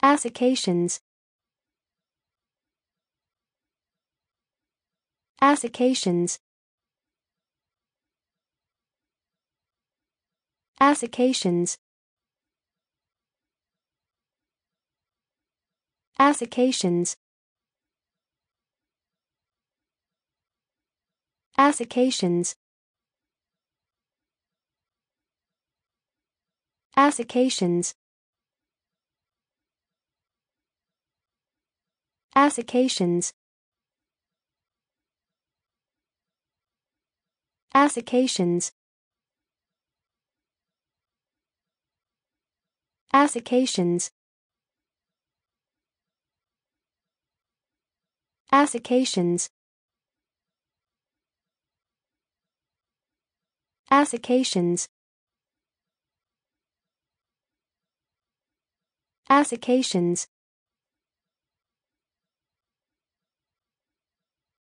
Assocations. Assocations. Assocations. Assocations. Assocations. Assocations. Assocations. Assocations. Assocations. Assocations. Assocations. Assocations.